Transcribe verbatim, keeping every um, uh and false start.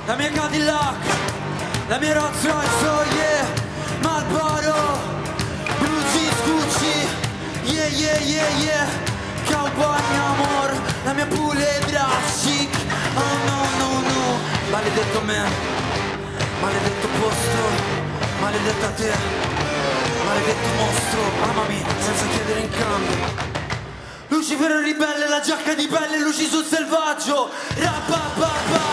la mia Cadillac, la mia Rolls Royce, oh yeah, Marlboro, Blue Jeans, Gucci, yeah yeah yeah yeah, cowboy mio amor, la mia puledra chic, oh no no no, maledetto me, maledetto posto, maledetta te, maledetto mostro, amami senza chiedere in cambio. Lucifero ribelle, la giacca di pelle, luci sul selvaggio, rapapapa.